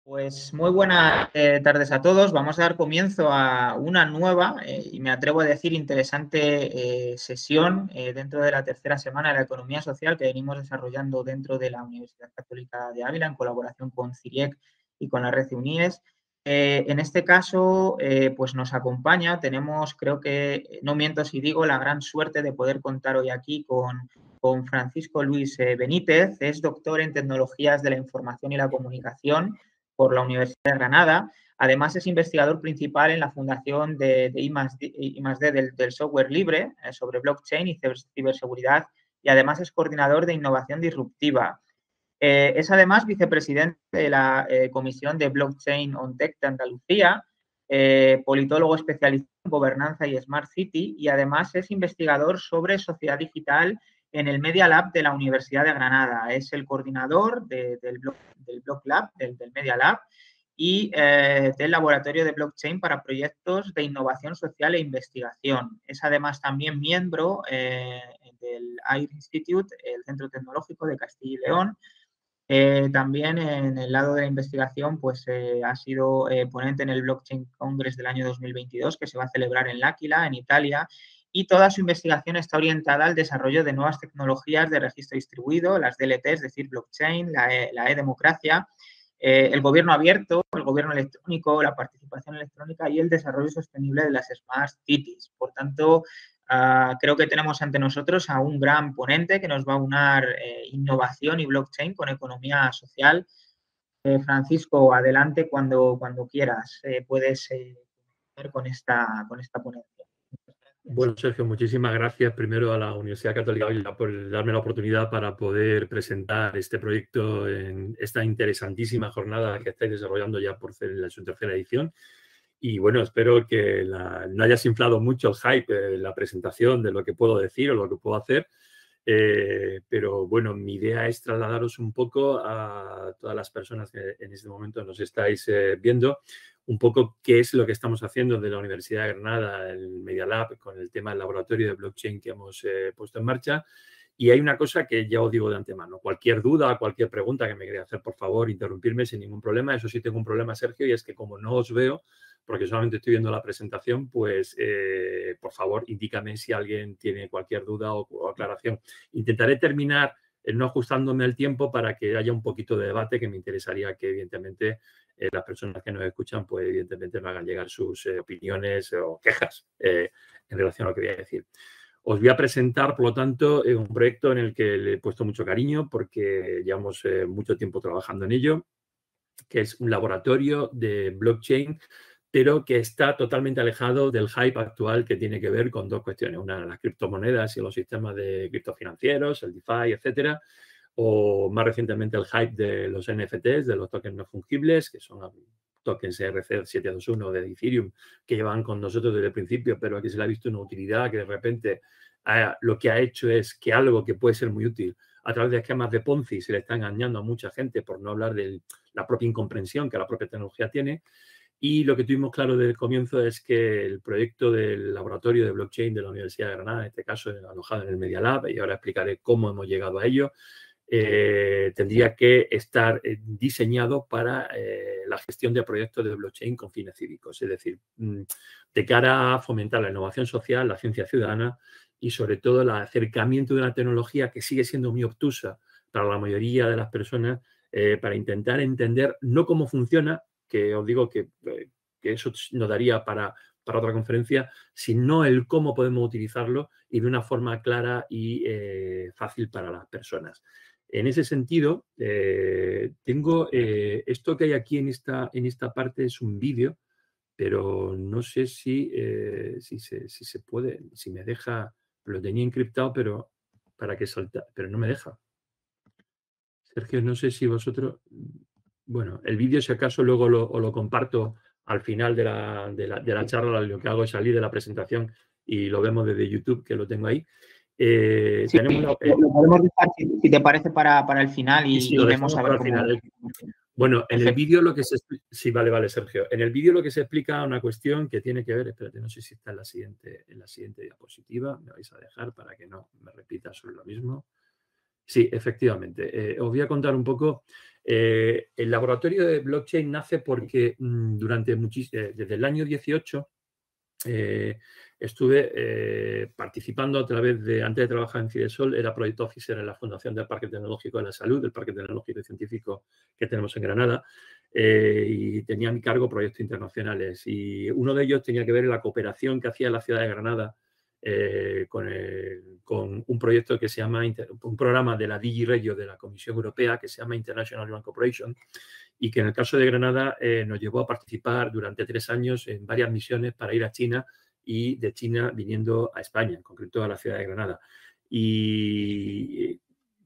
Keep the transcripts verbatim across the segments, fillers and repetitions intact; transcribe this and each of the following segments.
Pues muy buenas eh, tardes a todos. Vamos a dar comienzo a una nueva eh, y me atrevo a decir interesante eh, sesión eh, dentro de la tercera semana de la economía social que venimos desarrollando dentro de la Universidad Católica de Ávila en colaboración con CIRIEC y con la Red UNIES. Eh, en este caso, eh, pues nos acompaña, tenemos, creo que, no miento si digo, la gran suerte de poder contar hoy aquí con, con Francisco Luis eh, Benítez. Es doctor en Tecnologías de la Información y la Comunicación por la Universidad de Granada. Además, es investigador principal en la fundación de, de I más D, I más D del, del, software libre eh, sobre blockchain y ciberseguridad, y además es coordinador de innovación disruptiva. Eh, es además vicepresidente de la eh, Comisión de Blockchain on Tech de Andalucía, eh, politólogo especializado en gobernanza y Smart City, y además es investigador sobre sociedad digital en el Media Lab de la Universidad de Granada. Es el coordinador de, del, Block, del Block Lab, del, del Media Lab, y eh, del Laboratorio de Blockchain para proyectos de innovación social e investigación. Es además también miembro eh, del A I R Institute, el Centro Tecnológico de Castilla y León. Eh, también en el lado de la investigación, pues eh, ha sido eh, ponente en el Blockchain Congress del año dos mil veintidós, que se va a celebrar en L'Aquila, en Italia, y toda su investigación está orientada al desarrollo de nuevas tecnologías de registro distribuido, las D L T, es decir, blockchain, la, e, la e-democracia, eh, el gobierno abierto, el gobierno electrónico, la participación electrónica y el desarrollo sostenible de las Smart Cities. Por tanto, Uh, creo que tenemos ante nosotros a un gran ponente que nos va a unar eh, innovación y blockchain con economía social. Eh, Francisco, adelante cuando, cuando quieras. Eh, puedes eh, con, esta, con esta ponencia. Bueno, Sergio, muchísimas gracias primero a la Universidad Católica de Ávila por darme la oportunidad para poder presentar este proyecto en esta interesantísima jornada que estáis desarrollando ya por la, su tercera edición. Y bueno, espero que la, no hayas inflado mucho el hype de la presentación de lo que puedo decir o lo que puedo hacer. Eh, pero bueno, mi idea es trasladaros un poco a todas las personas que en este momento nos estáis eh, viendo, un poco qué es lo que estamos haciendo de la Universidad de Granada, el Media Lab, con el tema del laboratorio de blockchain que hemos eh, puesto en marcha. Y hay una cosa que ya os digo de antemano. Cualquier duda, cualquier pregunta que me queráis hacer, por favor, interrumpirme sin ningún problema. Eso sí tengo un problema, Sergio, y es que como no os veo, porque solamente estoy viendo la presentación, pues eh, por favor, indícame si alguien tiene cualquier duda o, o aclaración. Intentaré terminar eh, no ajustándome el tiempo para que haya un poquito de debate, que me interesaría que evidentemente eh, las personas que nos escuchan, pues evidentemente me hagan llegar sus eh, opiniones o quejas eh, en relación a lo que voy a decir. Os voy a presentar, por lo tanto, eh, un proyecto en el que le he puesto mucho cariño porque llevamos eh, mucho tiempo trabajando en ello, que es un laboratorio de blockchain, pero que está totalmente alejado del hype actual que tiene que ver con dos cuestiones. Una, las criptomonedas y los sistemas de criptofinancieros, el DeFi, etcétera. O más recientemente el hype de los N F Ts, de los tokens no fungibles, que son tokens E R C setecientos veintiuno de Ethereum, que llevan con nosotros desde el principio, pero aquí se le ha visto una utilidad que de repente ha, lo que ha hecho es que algo que puede ser muy útil a través de esquemas de Ponzi se le está engañando a mucha gente, por no hablar de la propia incomprensión que la propia tecnología tiene. Y lo que tuvimos claro desde el comienzo es que el proyecto del laboratorio de blockchain de la Universidad de Granada, en este caso alojado en el Media Lab, y ahora explicaré cómo hemos llegado a ello, eh, tendría que estar eh, diseñado para eh, la gestión de proyectos de blockchain con fines cívicos. Es decir, de cara a fomentar la innovación social, la ciencia ciudadana y sobre todo el acercamiento de una tecnología que sigue siendo muy obtusa para la mayoría de las personas, eh, para intentar entender no cómo funciona, que os digo que, que eso nos daría para, para otra conferencia, sino el cómo podemos utilizarlo y de una forma clara y eh, fácil para las personas. En ese sentido, eh, tengo eh, esto que hay aquí en esta, en esta parte es un vídeo, pero no sé si, eh, si, se, si se puede, si me deja, lo tenía encriptado, pero para que salta, pero no me deja. Sergio, no sé si vosotros... Bueno, el vídeo, si acaso, luego lo, o lo comparto al final de la, de, la, de la charla. Lo que hago es salir de la presentación y lo vemos desde YouTube, que lo tengo ahí. Eh, sí, tenemos una, eh, lo podemos dejar, si, si te parece, para, para el final y, sí, sí, y vemos a ver cómo... final. Bueno, en el vídeo lo que se... Sí, vale, vale, Sergio. En el vídeo lo que se explica una cuestión que tiene que ver... Espérate, no sé si está en la siguiente, en la siguiente diapositiva. Me vais a dejar para que no me repita sobre lo mismo. Sí, efectivamente. Eh, os voy a contar un poco. Eh, el laboratorio de blockchain nace porque mmm, durante muchis eh, desde el año dieciocho eh, estuve eh, participando a través de, antes de trabajar en Fidesol, era Project Officer en la Fundación del Parque Tecnológico de la Salud, del Parque Tecnológico y Científico que tenemos en Granada, eh, y tenía a mi cargo proyectos internacionales. Y uno de ellos tenía que ver en la cooperación que hacía la ciudad de Granada Eh, con, el, con un proyecto que se llama, un programa de la DigiRegio de la Comisión Europea que se llama International Urban Cooperation, y que en el caso de Granada eh, nos llevó a participar durante tres años en varias misiones para ir a China y de China viniendo a España, en concreto a la ciudad de Granada. Y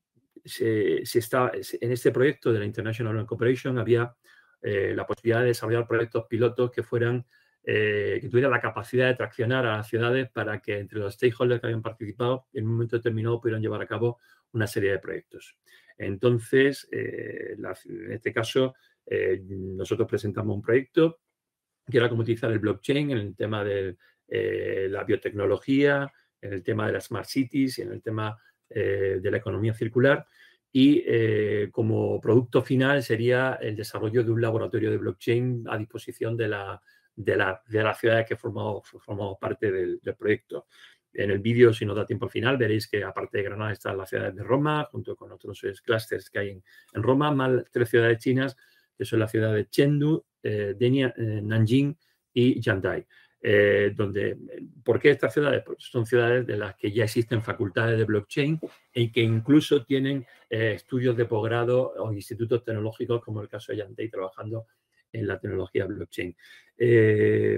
se, se está, en este proyecto de la International Urban Cooperation había eh, la posibilidad de desarrollar proyectos pilotos que fueran Eh, que tuviera la capacidad de traccionar a las ciudades para que entre los stakeholders que habían participado en un momento determinado pudieran llevar a cabo una serie de proyectos. Entonces, eh, la, en este caso, eh, nosotros presentamos un proyecto que era cómo utilizar el blockchain en el tema de eh, la biotecnología, en el tema de las smart cities y en el tema eh, de la economía circular. Y eh, como producto final sería el desarrollo de un laboratorio de blockchain a disposición de la De, la, de las ciudades que formamos, formamos parte del, del proyecto. En el vídeo, si nos da tiempo al final, veréis que aparte de Granada están las ciudades de Roma, junto con otros clústeres que hay en, en Roma, más tres ciudades chinas, que son la ciudad de Chengdu, eh, Denia, eh, Nanjing y Yantai. Eh, donde, ¿por qué estas ciudades? Pues son ciudades de las que ya existen facultades de blockchain y que incluso tienen eh, estudios de posgrado o institutos tecnológicos, como el caso de Yantai, trabajando en la tecnología blockchain. Eh,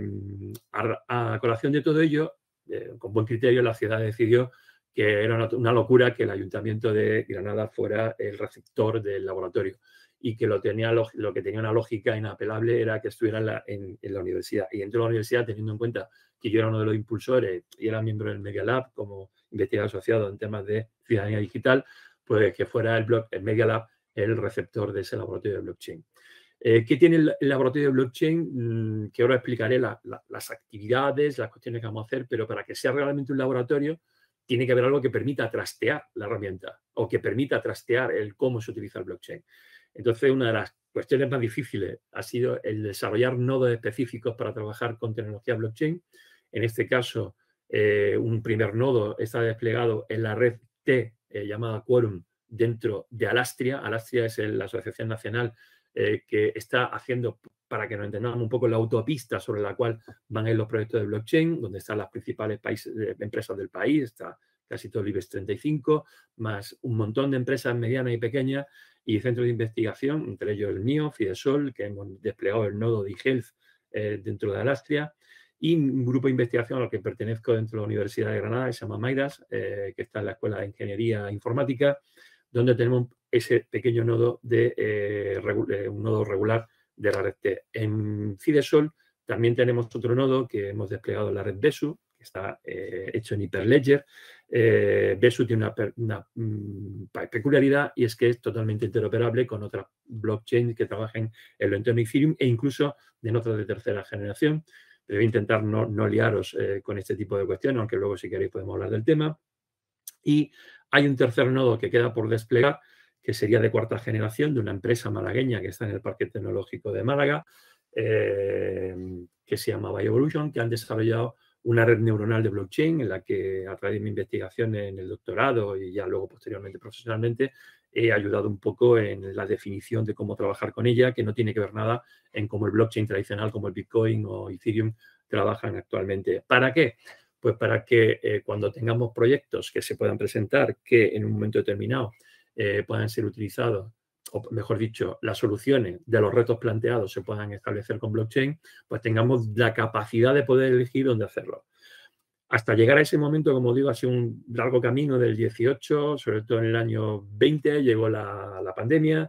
a, a colación de todo ello, eh, con buen criterio, la ciudad decidió que era una, una locura que el Ayuntamiento de Granada fuera el receptor del laboratorio y que lo, tenía, lo, lo que tenía una lógica inapelable era que estuviera en la, en, en la universidad. Y dentro de la universidad, teniendo en cuenta que yo era uno de los impulsores y era miembro del Media Lab como investigador asociado en temas de ciudadanía digital, pues que fuera el, blog, el Media Lab el receptor de ese laboratorio de blockchain. Eh, ¿Qué tiene el, el laboratorio de blockchain? Mm, que ahora explicaré la, la, las actividades, las cuestiones que vamos a hacer, pero para que sea realmente un laboratorio tiene que haber algo que permita trastear la herramienta o que permita trastear el cómo se utiliza el blockchain. Entonces, una de las cuestiones más difíciles ha sido el desarrollar nodos específicos para trabajar con tecnología blockchain. En este caso, eh, un primer nodo está desplegado en la red T, eh, llamada Quorum, dentro de Alastria. Alastria es el, la Asociación Nacional eh, que está haciendo, para que nos entendamos un poco, la autopista sobre la cual van a ir los proyectos de blockchain, donde están las principales países, eh, empresas del país, está casi todo el IBEX treinta y cinco, más un montón de empresas medianas y pequeñas y centros de investigación, entre ellos el mío, Fidesol, que hemos desplegado el nodo de eHealth eh, dentro de Alastria, y un grupo de investigación al que pertenezco dentro de la Universidad de Granada, que se llama Mairas, eh, que está en la Escuela de Ingeniería Informática, donde tenemos ese pequeño nodo de eh, regu un nodo regular de la red T. En Fidesol también tenemos otro nodo que hemos desplegado en la red Besu, que está eh, hecho en Hyperledger. Eh, Besu tiene una, una um, peculiaridad y es que es totalmente interoperable con otras blockchains que trabajan en el entorno Ethereum e incluso en otras de tercera generación. Pero voy a intentar no, no liaros eh, con este tipo de cuestiones, aunque luego si queréis podemos hablar del tema. Y hay un tercer nodo que queda por desplegar, que sería de cuarta generación, de una empresa malagueña que está en el Parque Tecnológico de Málaga, eh, que se llama Bioevolution, que han desarrollado una red neuronal de blockchain en la que, a través de mi investigación en el doctorado y ya luego posteriormente profesionalmente, he ayudado un poco en la definición de cómo trabajar con ella, que no tiene que ver nada en cómo el blockchain tradicional como el Bitcoin o Ethereum trabajan actualmente. ¿Para qué? Pues para que eh, cuando tengamos proyectos que se puedan presentar que en un momento determinado eh, puedan ser utilizados, o mejor dicho, las soluciones de los retos planteados se puedan establecer con blockchain, pues tengamos la capacidad de poder elegir dónde hacerlo. Hasta llegar a ese momento, como digo, ha sido un largo camino del dieciocho, sobre todo en el año veinte, llegó la, la pandemia,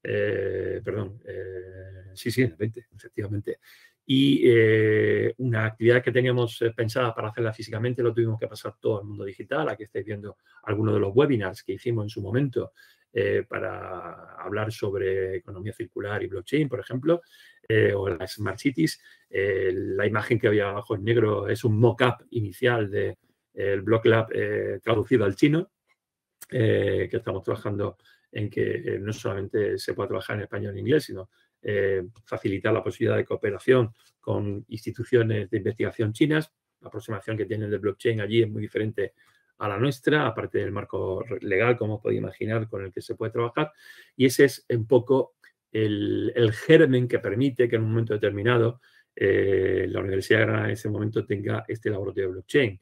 eh, perdón, eh, sí, sí, en el veinte, efectivamente. Y eh, una actividad que teníamos pensada para hacerla físicamente lo tuvimos que pasar todo al mundo digital. Aquí estáis viendo algunos de los webinars que hicimos en su momento eh, para hablar sobre economía circular y blockchain, por ejemplo, eh, o las Smart Cities. Eh, la imagen que había abajo en negro es un mock-up inicial del Block Lab eh, traducido al chino. eh, que estamos trabajando en que no solamente se pueda trabajar en español e inglés, sino eh, facilitar la posibilidad de cooperación con instituciones de investigación chinas. La aproximación que tienen de blockchain allí es muy diferente a la nuestra, aparte del marco legal, como os podéis imaginar, con el que se puede trabajar. Y ese es un poco el, el germen que permite que en un momento determinado eh, la Universidad de Granada en ese momento tenga este laboratorio de blockchain.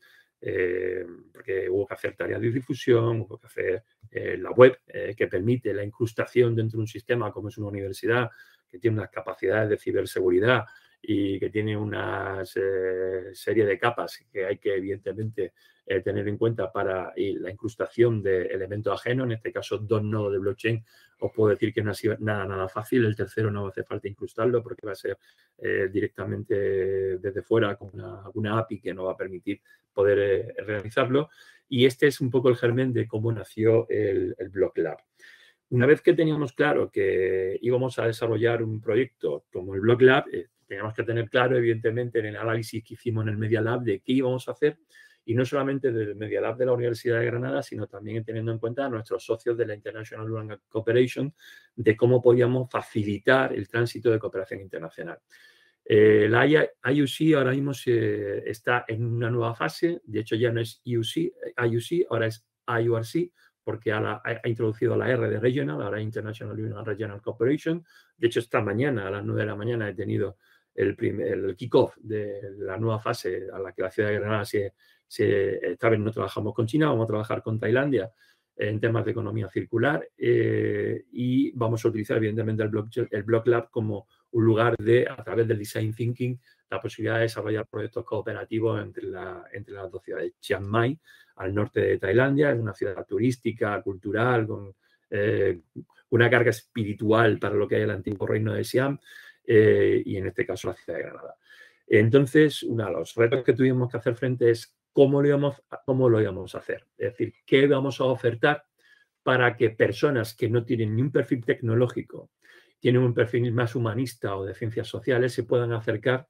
Eh, porque hubo que hacer tareas de difusión, hubo que hacer eh, la web eh, que permite la incrustación dentro de un sistema como es una universidad, que tiene unas capacidades de ciberseguridad y que tiene una eh, serie de capas que hay que evidentemente eh, tener en cuenta para la incrustación de elementos ajenos, en este caso dos nodos de blockchain. Os puedo decir que no ha sido nada, nada fácil. El tercero no hace falta incrustarlo porque va a ser eh, directamente desde fuera con una, una A P I que nos va a permitir poder eh, realizarlo. Y este es un poco el germen de cómo nació el, el Block Lab. Una vez que teníamos claro que íbamos a desarrollar un proyecto como el Block Lab, eh, teníamos que tener claro, evidentemente, en el análisis que hicimos en el Media Lab de qué íbamos a hacer, y no solamente del Media Lab de la Universidad de Granada, sino también teniendo en cuenta a nuestros socios de la International Urban Cooperation, de cómo podíamos facilitar el tránsito de cooperación internacional. Eh, la I U C ahora mismo se, está en una nueva fase, de hecho ya no es I U C, I U C, ahora es I U R C, porque ha, ha, ha introducido la R de Regional, ahora International Union Regional Cooperation. De hecho, esta mañana, a las nueve de la mañana, he tenido el, el kick-off de la nueva fase a la que la ciudad de Granada se, se... Esta vez no trabajamos con China, vamos a trabajar con Tailandia en temas de economía circular eh, y vamos a utilizar, evidentemente, el Block, el Block Lab como un lugar de, a través del Design Thinking, la posibilidad de desarrollar proyectos cooperativos entre, la, entre las dos ciudades. Chiang Mai, al norte de Tailandia, es una ciudad turística, cultural, con eh, una carga espiritual para lo que es el antiguo reino de Siam, eh, y en este caso la ciudad de Granada. Entonces, uno de los retos que tuvimos que hacer frente es cómo lo íbamos, cómo lo íbamos a hacer. Es decir, qué vamos a ofertar para que personas que no tienen ni un perfil tecnológico, tienen un perfil más humanista o de ciencias sociales, se puedan acercar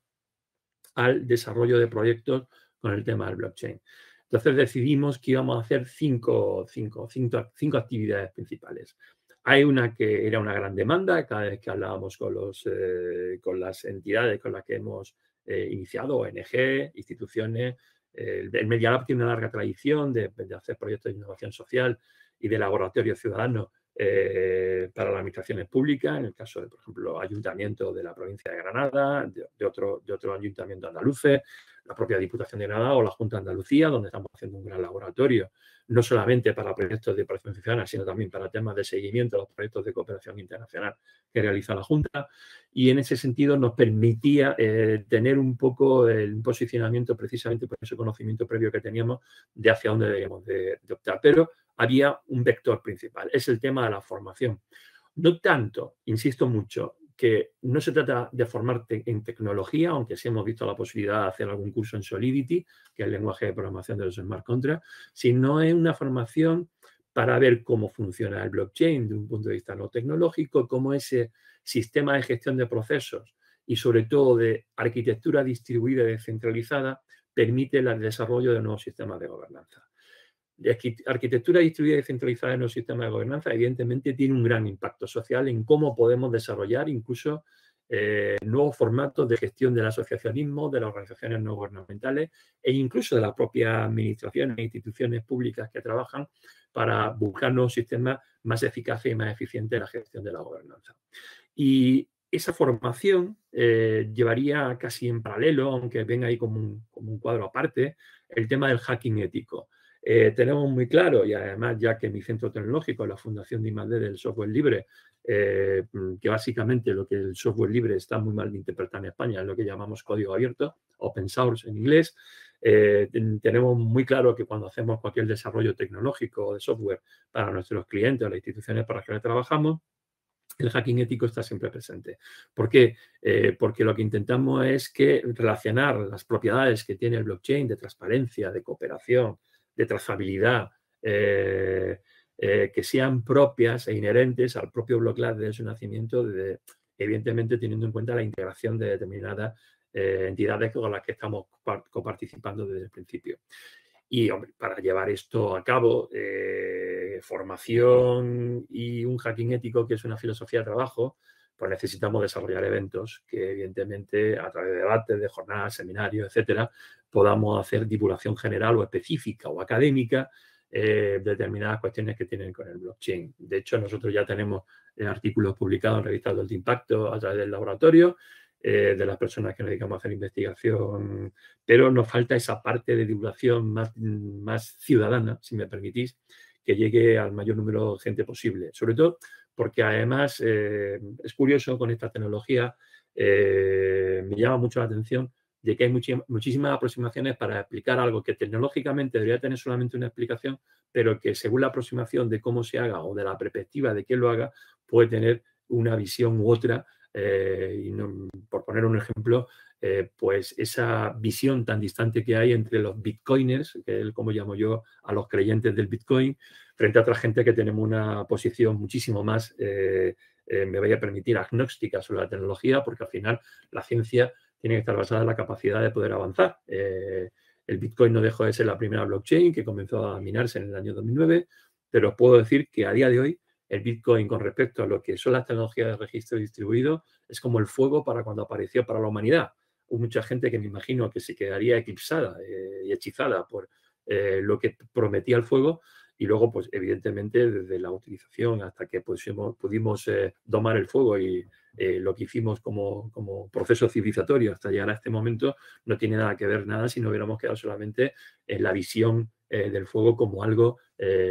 al desarrollo de proyectos con el tema del blockchain. Entonces decidimos que íbamos a hacer cinco, cinco, cinco, cinco actividades principales. Hay una que era una gran demanda, cada vez que hablábamos con, los, eh, con las entidades con las que hemos eh, iniciado, O N G, instituciones. Eh, el Media Lab tiene una larga tradición de, de hacer proyectos de innovación social y de laboratorio ciudadano eh, para las administraciones públicas, en el caso de, por ejemplo, ayuntamientos de la provincia de Granada, de, de, otro, de otro ayuntamiento andaluces, la propia Diputación de Granada o la Junta de Andalucía, donde estamos haciendo un gran laboratorio, no solamente para proyectos de participación ciudadana, sino también para temas de seguimiento de los proyectos de cooperación internacional que realiza la Junta. Y en ese sentido nos permitía eh, tener un poco el posicionamiento precisamente por ese conocimiento previo que teníamos de hacia dónde debíamos de, de optar. Pero había un vector principal, es el tema de la formación. No tanto, insisto mucho, que no se trata de formarte en tecnología, aunque sí hemos visto la posibilidad de hacer algún curso en Solidity, que es el lenguaje de programación de los smart contracts, sino es una formación para ver cómo funciona el blockchain de un punto de vista no tecnológico, cómo ese sistema de gestión de procesos y sobre todo de arquitectura distribuida y descentralizada permite el desarrollo de nuevos sistemas de gobernanza. La arquitectura distribuida y descentralizada en los sistemas de gobernanza evidentemente tiene un gran impacto social en cómo podemos desarrollar incluso eh, nuevos formatos de gestión del asociacionismo, de las organizaciones no gubernamentales e incluso de las propias administraciones e instituciones públicas que trabajan para buscar nuevos sistemas más eficaces y más eficientes en la gestión de la gobernanza. Y esa formación eh, llevaría casi en paralelo, aunque venga ahí como un, como un cuadro aparte, el tema del hacking ético. Eh, tenemos muy claro, y además ya que mi centro tecnológico, la Fundación de I más D del software libre, eh, que básicamente lo que el software libre está muy mal interpretado en España, es lo que llamamos código abierto, open source en inglés. Eh, tenemos muy claro que cuando hacemos cualquier desarrollo tecnológico o de software para nuestros clientes o las instituciones para las que trabajamos, el hacking ético está siempre presente. ¿Por qué? Eh, porque lo que intentamos es que relacionar las propiedades que tiene el blockchain de transparencia, de cooperación, de trazabilidad, eh, eh, que sean propias e inherentes al propio Block Lab de su nacimiento, de, evidentemente teniendo en cuenta la integración de determinadas eh, entidades con las que estamos coparticipando desde el principio. Y hombre, para llevar esto a cabo, eh, formación y un hacking ético, que es una filosofía de trabajo, pues necesitamos desarrollar eventos que, evidentemente, a través de debates, de jornadas, seminarios, etcétera, podamos hacer divulgación general o específica o académica eh, de determinadas cuestiones que tienen con el blockchain. De hecho, nosotros ya tenemos eh, artículos publicados en revistas de alto impacto a través del laboratorio, eh, de las personas que nos dedicamos a hacer investigación, pero nos falta esa parte de divulgación más, más ciudadana, si me permitís, que llegue al mayor número de gente posible. Sobre todo porque además eh, es curioso con esta tecnología, eh, me llama mucho la atención de que hay muchísimas aproximaciones para explicar algo que tecnológicamente debería tener solamente una explicación, pero que según la aproximación de cómo se haga o de la perspectiva de quién lo haga, puede tener una visión u otra. Eh, y no, por poner un ejemplo, eh, pues esa visión tan distante que hay entre los bitcoiners, que es como llamo yo a los creyentes del bitcoin, frente a otra gente que tenemos una posición muchísimo más, eh, eh, me vaya a permitir, agnóstica sobre la tecnología, porque al final la ciencia tiene que estar basada en la capacidad de poder avanzar. Eh, el Bitcoin no dejó de ser la primera blockchain que comenzó a minarse en el año dos mil nueve, pero os puedo decir que a día de hoy el Bitcoin, con respecto a lo que son las tecnologías de registro distribuido, es como el fuego para cuando apareció para la humanidad. Hubo mucha gente que me imagino que se quedaría eclipsada eh, y hechizada por eh, lo que prometía el fuego, y luego, pues evidentemente, desde la utilización hasta que pusimos, pudimos eh, domar el fuego y eh, lo que hicimos como, como proceso civilizatorio hasta llegar a este momento, no tiene nada que ver nada si no hubiéramos quedado solamente en la visión eh, del fuego como algo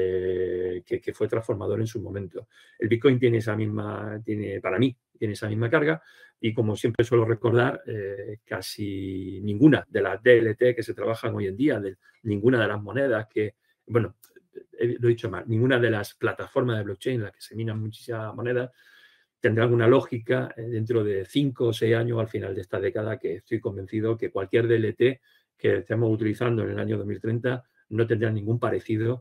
eh, que, que fue transformador en su momento. El Bitcoin tiene esa misma, tiene, para mí, tiene esa misma carga, y como siempre suelo recordar, eh, casi ninguna de las D L T que se trabajan hoy en día, de, ninguna de las monedas que, bueno, lo he dicho mal, ninguna de las plataformas de blockchain en las que se minan muchísimas monedas tendrá alguna lógica eh, dentro de cinco o seis años al final de esta década, que estoy convencido que cualquier D L T que estemos utilizando en el año dos mil treinta no tendrá ningún parecido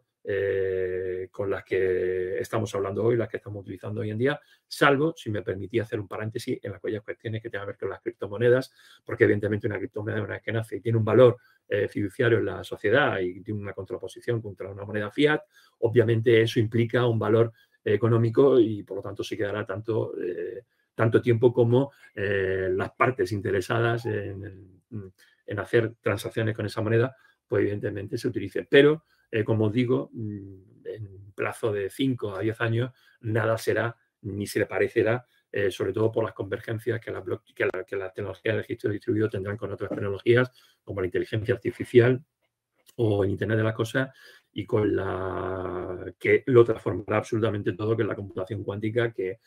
eh, con las que estamos hablando hoy, las que estamos utilizando hoy en día, salvo, si me permitía hacer un paréntesis, en aquellas cuestiones que tengan que ver con las criptomonedas, porque evidentemente una criptomoneda, una vez que nace y tiene un valor eh, fiduciario en la sociedad y tiene una contraposición contra una moneda fiat, obviamente eso implica un valor eh, económico y por lo tanto se quedará tanto, eh, tanto tiempo como eh, las partes interesadas en, en, en hacer transacciones con esa moneda, pues evidentemente se utilice. Pero, eh, como os digo, en plazo de cinco a diez años, nada será ni se le parecerá, eh, sobre todo por las convergencias que las que la, que la tecnologías de registro distribuido tendrán con otras tecnologías, como la inteligencia artificial o el Internet de las cosas, y con la que lo transformará absolutamente todo, que es la computación cuántica, que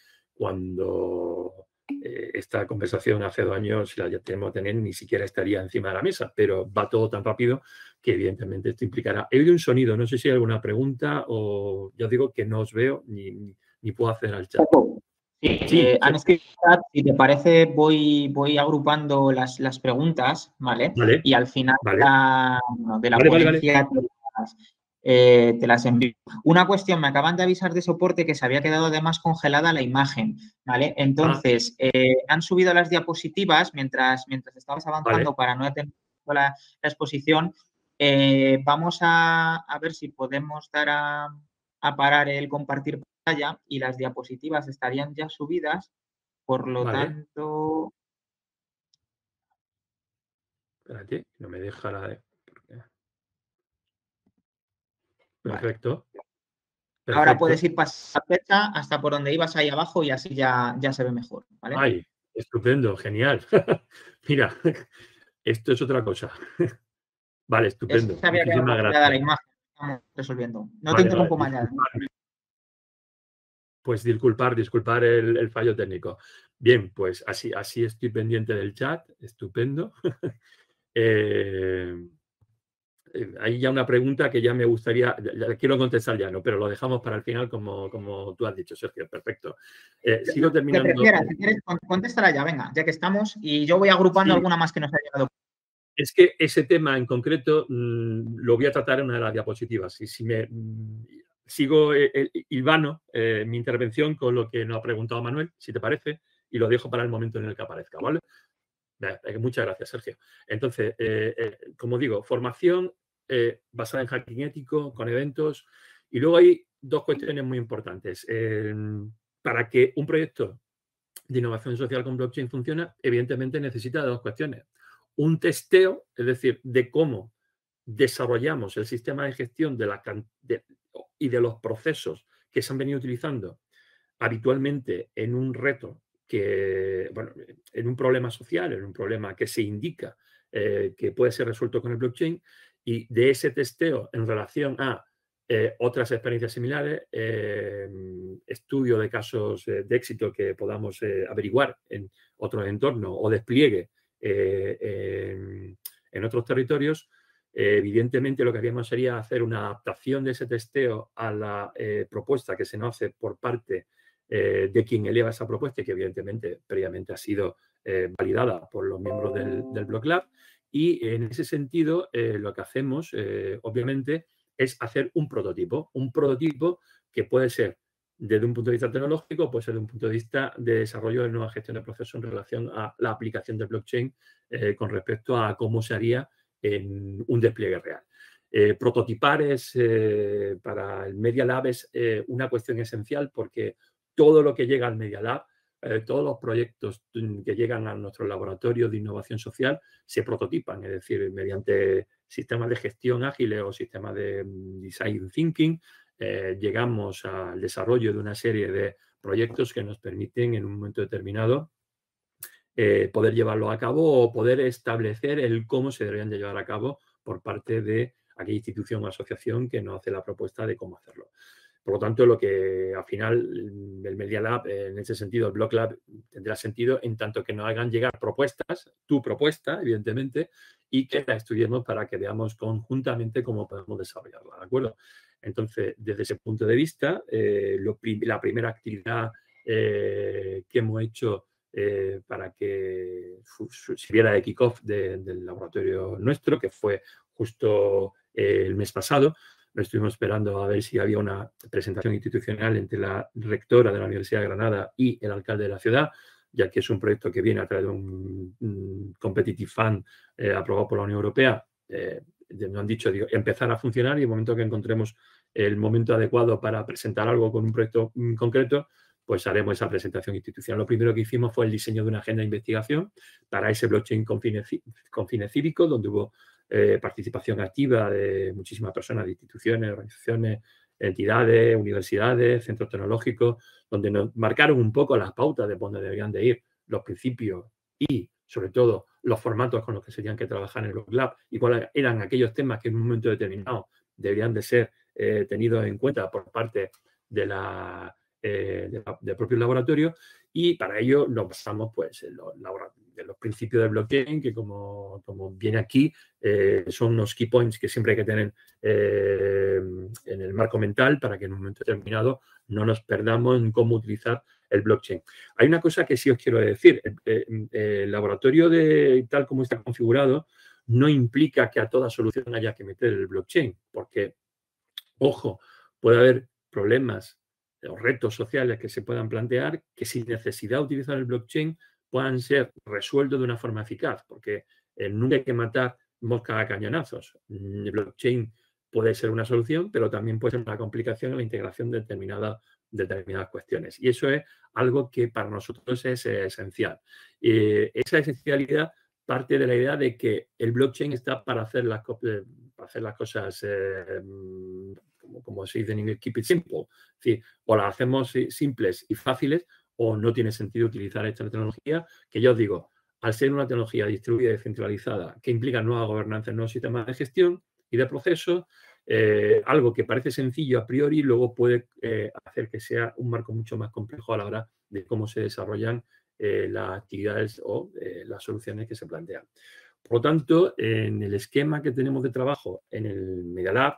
cuando eh, esta conversación hace dos años, si la ya tenemos que tener, ni siquiera estaría encima de la mesa, pero va todo tan rápido que evidentemente esto implicará. He oído un sonido, no sé si hay alguna pregunta o ya os digo que no os veo ni, ni, ni puedo hacer al chat. Sí, sí, eh, han escrito, si te parece, voy, voy agrupando las, las preguntas, ¿vale? Vale. Y al final vale. de la, bueno, de la vale, ponencia vale, vale. Te, las, eh, te las envío. Una cuestión, me acaban de avisar de soporte que se había quedado además congelada la imagen, ¿vale? Entonces, ah. eh, han subido las diapositivas mientras, mientras estabas avanzando, vale, para no detener la, la exposición. Eh, vamos a, a ver si podemos dar a, a parar el compartir pantalla y las diapositivas estarían ya subidas, por lo vale. tanto... Espérate, no me deja la de... Perfecto. Vale. Ahora puedes ir pasando la flecha hasta por donde ibas ahí abajo y así ya, ya se ve mejor, ¿vale? Ay, estupendo, genial. Mira, esto es otra cosa. Vale, estupendo. Eso había Muchísimas gracias. La imagen, estamos resolviendo. No vale, te interrumpo vale, mañana. Pues disculpar, disculpar el, el fallo técnico. Bien, pues así, así estoy pendiente del chat. Estupendo. eh, Hay ya una pregunta que ya me gustaría, la quiero contestar ya, no, pero lo dejamos para el final como, como tú has dicho, Sergio. Perfecto. Eh, sigo terminando. Que prefieras, si quieres, contéstala ya, venga, ya que estamos, y yo voy agrupando sí. alguna más que nos ha llegado. Es que ese tema en concreto mmm, lo voy a tratar en una de las diapositivas. Y si me mmm, sigo el, el, hilvano eh, mi intervención con lo que nos ha preguntado Manuel, si te parece, y lo dejo para el momento en el que aparezca, ¿vale? Muchas gracias, Sergio. Entonces, eh, eh, como digo, formación eh, basada en hacking ético, con eventos. Y luego hay dos cuestiones muy importantes. Eh, para que un proyecto de innovación social con blockchain funcione, evidentemente necesita de dos cuestiones. Un testeo, es decir, de cómo desarrollamos el sistema de gestión de la, de, y de los procesos que se han venido utilizando habitualmente en un reto, que, bueno, en un problema social, en un problema que se indica eh, que puede ser resuelto con el blockchain, y de ese testeo en relación a eh, otras experiencias similares, eh, estudio de casos eh, de éxito que podamos eh, averiguar en otros entornos o despliegue eh, en, en otros territorios. Eh, evidentemente lo que haríamos sería hacer una adaptación de ese testeo a la eh, propuesta que se nos hace por parte eh, de quien eleva esa propuesta y que evidentemente previamente ha sido eh, validada por los miembros del, del Block Lab. Y en ese sentido eh, lo que hacemos eh, obviamente es hacer un prototipo, un prototipo que puede ser desde un punto de vista tecnológico, puede ser desde un punto de vista de desarrollo de nueva gestión de procesos en relación a la aplicación del blockchain eh, con respecto a cómo se haría en un despliegue real. Eh, prototipar es, eh, para el Media Lab es eh, una cuestión esencial porque todo lo que llega al Media Lab, eh, todos los proyectos que llegan a nuestro laboratorio de innovación social se prototipan, es decir, mediante sistemas de gestión ágiles o sistemas de design thinking, eh, llegamos al desarrollo de una serie de proyectos que nos permiten en un momento determinado Eh, poder llevarlo a cabo o poder establecer el cómo se deberían de llevar a cabo por parte de aquella institución o asociación que nos hace la propuesta de cómo hacerlo. Por lo tanto, lo que al final el Media Lab, en ese sentido, el Block Lab tendrá sentido en tanto que nos hagan llegar propuestas, tu propuesta, evidentemente, y que la estudiemos para que veamos conjuntamente cómo podemos desarrollarla, ¿de acuerdo? Entonces, desde ese punto de vista, eh, lo, la primera actividad eh, que hemos hecho Eh, para que sirviera de kickoff de, del laboratorio nuestro, que fue justo eh, el mes pasado. Lo estuvimos esperando a ver si había una presentación institucional entre la rectora de la Universidad de Granada y el alcalde de la ciudad, ya que es un proyecto que viene a través de un, un competitive fund eh, aprobado por la Unión Europea. Eh, nos han dicho, digo, empezar a funcionar, y en el momento que encontremos el momento adecuado para presentar algo con un proyecto mm, concreto, pues haremos esa presentación institucional. Lo primero que hicimos fue el diseño de una agenda de investigación para ese blockchain con fines, con fines cívicos, donde hubo eh, participación activa de muchísimas personas, de instituciones, organizaciones, entidades, universidades, centros tecnológicos, donde nos marcaron un poco las pautas de dónde deberían de ir los principios y, sobre todo, los formatos con los que se tenían que trabajar en el Block Lab y cuáles eran aquellos temas que en un momento determinado deberían de ser eh, tenidos en cuenta por parte de la Eh, de la, del propio laboratorio, y para ello nos basamos pues, en los, en los principios del blockchain, que como, como viene aquí, eh, son unos key points que siempre hay que tener eh, en el marco mental para que en un momento determinado no nos perdamos en cómo utilizar el blockchain. Hay una cosa que sí os quiero decir, eh, eh, el laboratorio de tal como está configurado no implica que a toda solución haya que meter el blockchain, porque, ojo, puede haber problemas o retos sociales que se puedan plantear que sin necesidad de utilizar el blockchain puedan ser resueltos de una forma eficaz, porque eh, nunca hay que matar moscas a cañonazos. El blockchain puede ser una solución, pero también puede ser una complicación en la integración de determinadas, determinadas cuestiones. Y eso es algo que para nosotros es eh, esencial. Eh, esa esencialidad parte de la idea de que el blockchain está para hacer las, para hacer las cosas eh, Como, como se dice en inglés, keep it simple. Es decir, o las hacemos simples y fáciles o no tiene sentido utilizar esta tecnología, que yo os digo, al ser una tecnología distribuida y descentralizada que implica nueva gobernanza, nuevos sistemas de gestión y de procesos, eh, algo que parece sencillo a priori luego puede eh, hacer que sea un marco mucho más complejo a la hora de cómo se desarrollan eh, las actividades o eh, las soluciones que se plantean. Por lo tanto, en el esquema que tenemos de trabajo en el Media Lab,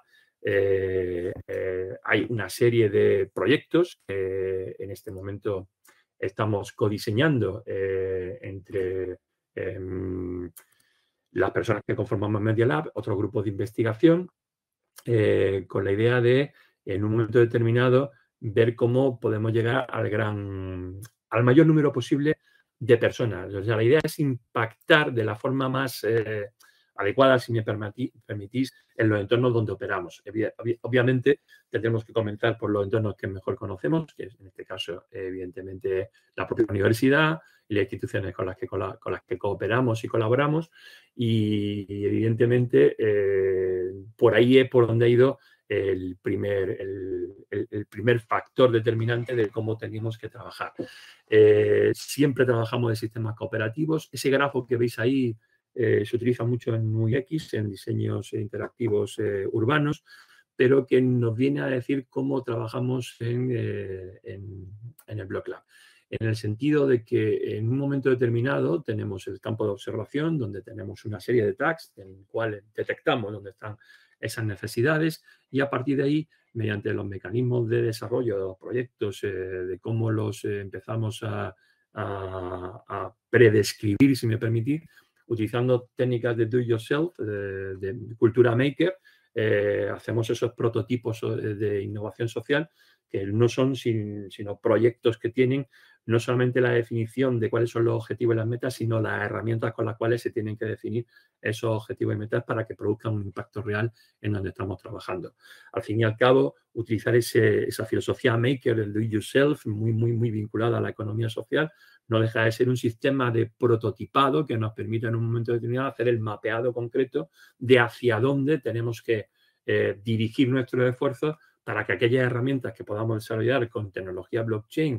Eh, eh, hay una serie de proyectos que en este momento estamos codiseñando eh, entre eh, las personas que conformamos Media Lab, otros grupos de investigación, eh, con la idea de, en un momento determinado, ver cómo podemos llegar al, gran, al mayor número posible de personas. O sea, la idea es impactar de la forma más... Eh, adecuadas, si me permitís, en los entornos donde operamos. Obviamente, tendremos que comenzar por los entornos que mejor conocemos, que es en este caso, evidentemente, la propia universidad y las instituciones con las que, con las que cooperamos y colaboramos. Y, y evidentemente, eh, por ahí es por donde ha ido el primer, el, el, el primer factor determinante de cómo tenemos que trabajar. Eh, siempre trabajamos de sistemas cooperativos. Ese grafo que veis ahí eh, se utiliza mucho en U X, en diseños interactivos eh, urbanos, pero que nos viene a decir cómo trabajamos en, eh, en, en el Block Lab. En el sentido de que en un momento determinado tenemos el campo de observación, donde tenemos una serie de tags en el cual detectamos dónde están esas necesidades, y a partir de ahí, mediante los mecanismos de desarrollo de los proyectos, eh, de cómo los eh, empezamos a, a, a predescribir, si me permitís, utilizando técnicas de do-it-yourself, de, de cultura maker, eh, hacemos esos prototipos de innovación social que no son sin, sino proyectos que tienen no solamente la definición de cuáles son los objetivos y las metas, sino las herramientas con las cuales se tienen que definir esos objetivos y metas para que produzcan un impacto real en donde estamos trabajando. Al fin y al cabo, utilizar ese, esa filosofía maker, el do it yourself, muy, muy, muy vinculada a la economía social, no deja de ser un sistema de prototipado que nos permite en un momento determinado hacer el mapeado concreto de hacia dónde tenemos que eh, dirigir nuestros esfuerzos para que aquellas herramientas que podamos desarrollar con tecnología blockchain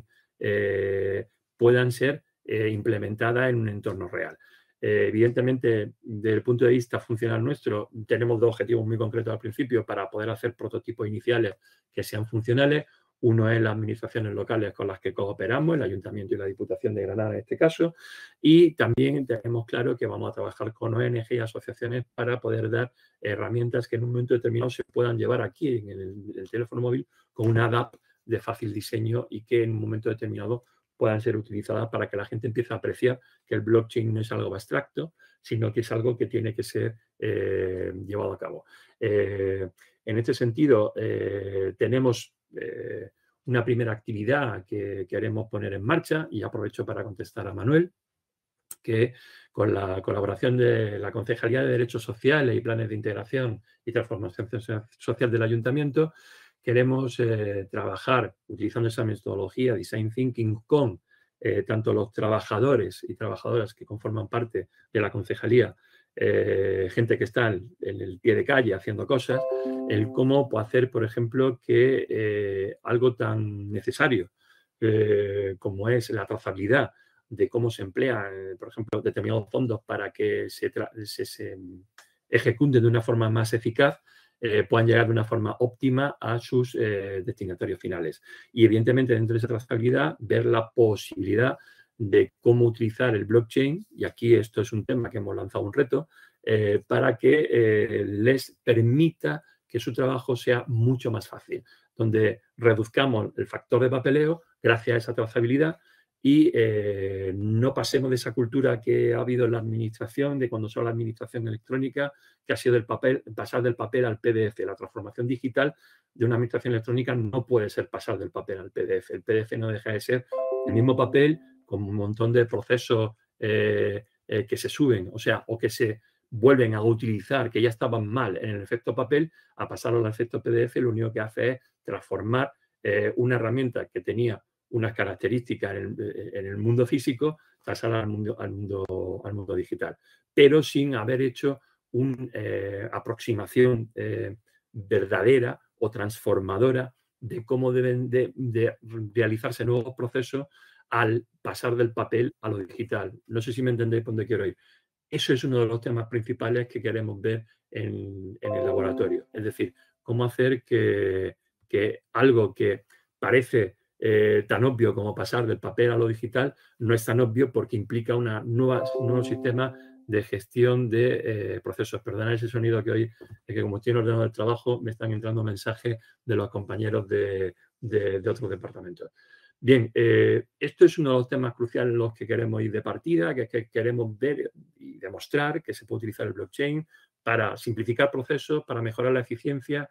eh, puedan ser eh, implementadas en un entorno real. Eh, evidentemente, desde el punto de vista funcional nuestro, tenemos dos objetivos muy concretos al principio para poder hacer prototipos iniciales que sean funcionales. Uno es las administraciones locales con las que cooperamos, el Ayuntamiento y la Diputación de Granada en este caso, y también tenemos claro que vamos a trabajar con O N G y asociaciones para poder dar herramientas que en un momento determinado se puedan llevar aquí en el, el teléfono móvil con una app de fácil diseño y que en un momento determinado puedan ser utilizadas para que la gente empiece a apreciar que el blockchain no es algo abstracto, sino que es algo que tiene que ser eh, llevado a cabo. Eh, en este sentido, eh, tenemos eh, una primera actividad que queremos poner en marcha, y aprovecho para contestar a Manuel, que con la colaboración de la Concejalía de Derechos Sociales y Planes de Integración y Transformación Social del Ayuntamiento, queremos eh, trabajar utilizando esa metodología Design Thinking con eh, tanto los trabajadores y trabajadoras que conforman parte de la concejalía, eh, gente que está en el pie de calle haciendo cosas, el cómo hacer, por ejemplo, que eh, algo tan necesario eh, como es la trazabilidad de cómo se emplean, por ejemplo, determinados fondos para que se, se, se ejecuten de una forma más eficaz, Eh, puedan llegar de una forma óptima a sus eh, destinatarios finales. Y evidentemente dentro de esa trazabilidad ver la posibilidad de cómo utilizar el blockchain, y aquí esto es un tema que hemos lanzado un reto, eh, para que eh, les permita que su trabajo sea mucho más fácil, donde reduzcamos el factor de papeleo gracias a esa trazabilidad y eh, no pasemos de esa cultura que ha habido en la administración, de cuando se habla de administración electrónica, que ha sido el papel, pasar del papel al P D F. La transformación digital de una administración electrónica no puede ser pasar del papel al P D F. El P D F no deja de ser el mismo papel con un montón de procesos eh, eh, que se suben, o sea, o que se vuelven a utilizar, que ya estaban mal en el efecto papel, a pasarlo al efecto P D F. Lo único que hace es transformar eh, una herramienta que tenía unas características en el, en el mundo físico, pasar al mundo, al, mundo, al mundo digital, pero sin haber hecho una eh, aproximación eh, verdadera o transformadora de cómo deben de, de realizarse nuevos procesos al pasar del papel a lo digital. No sé si me entendéis por dónde quiero ir. Eso es uno de los temas principales que queremos ver en, en el laboratorio. Es decir, cómo hacer que, que algo que parece Eh, tan obvio como pasar del papel a lo digital, no es tan obvio porque implica una nueva, un nuevo sistema de gestión de eh, procesos. Perdonad ese sonido que hoy, de que como estoy en el ordenador del trabajo, me están entrando mensajes de los compañeros de, de, de otros departamentos. Bien, eh, esto es uno de los temas cruciales en los que queremos ir de partida, que es que queremos ver y demostrar que se puede utilizar el blockchain para simplificar procesos, para mejorar la eficiencia